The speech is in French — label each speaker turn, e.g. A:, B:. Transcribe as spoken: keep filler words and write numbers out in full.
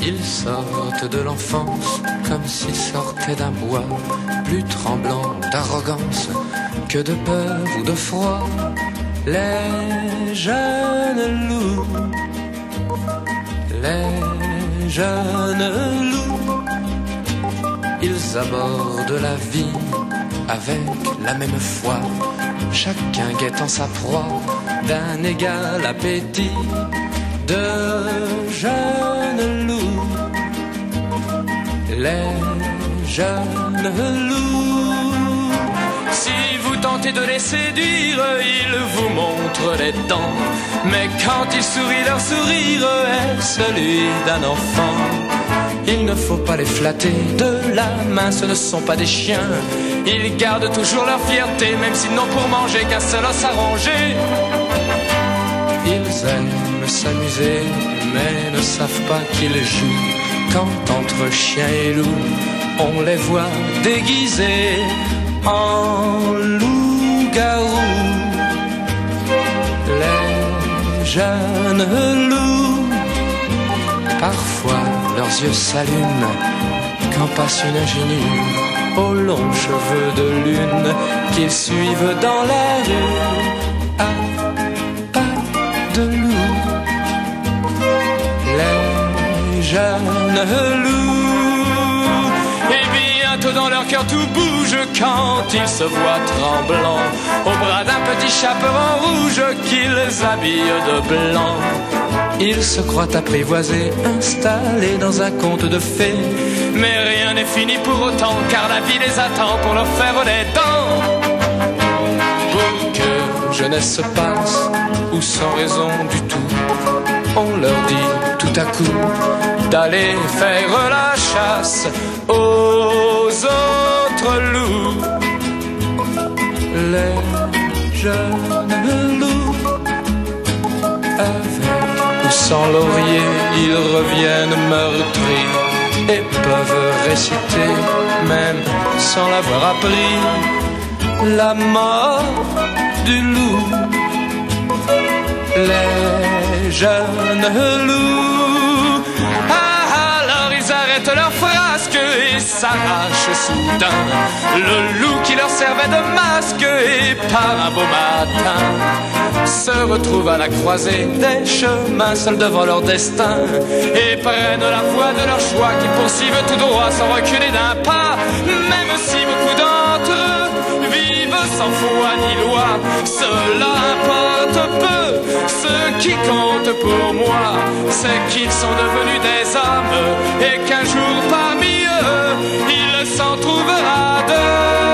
A: Ils sortent de l'enfance comme s'ils sortaient d'un bois, plus tremblant d'arrogance que de peur ou de froid. Les jeunes loups, les jeunes loups, ils abordent la vie avec la même foi, chacun guettant sa proie d'un égal appétit. De jeunes loups, les jeunes loups. Si vous tentez de les séduire, ils vous montrent les dents, mais quand ils sourient, leur sourire est celui d'un enfant. Il ne faut pas les flatter de la main, ce ne sont pas des chiens. Ils gardent toujours leur fierté, même s'ils n'ont pour manger qu'un seul os à ronger. Ils aiment s'amuser, mais ne savent pas qu'ils jouent, quand entre chien et loup, on les voit déguisés en loup-garou. Les jeunes loups, parfois leurs yeux s'allument quand passe une ingénue aux longs cheveux de lune qu'ils suivent dans la rue à pas de loup. Les jeunes loups, et bientôt dans leur cœur tout bouge quand ils se voient tremblants au bras d'un petit chaperon rouge qu'ils habillent de blanc. Ils se croient apprivoisés, installés dans un conte de fées, mais rien n'est fini pour autant, car la vie les attend pour leur faire les dents. Pour que jeunesse se passe, ou sans raison du tout, on leur dit tout à coup d'aller faire la chasse aux autres loups. Les jeunes loups, avec ou sans laurier, ils reviennent meurtris et peuvent réciter, même sans l'avoir appris, la mort du loup. Les jeunes loups, ah, alors ils arrêtent leur frasque et s'arrachent soudain le loup qui leur servait de masque, et par un beau matin se retrouvent à la croisée des chemins, seuls devant leur destin, et prennent la voie de leur choix qu'ils poursuivent tout droit sans reculer d'un pas. Même si beaucoup d'entre eux vivent sans foi ni loi, cela importe peu. Ce qui compte pour moi, c'est qu'ils sont devenus des hommes, et qu'un jour parmi eux, il s'en trouvera deux.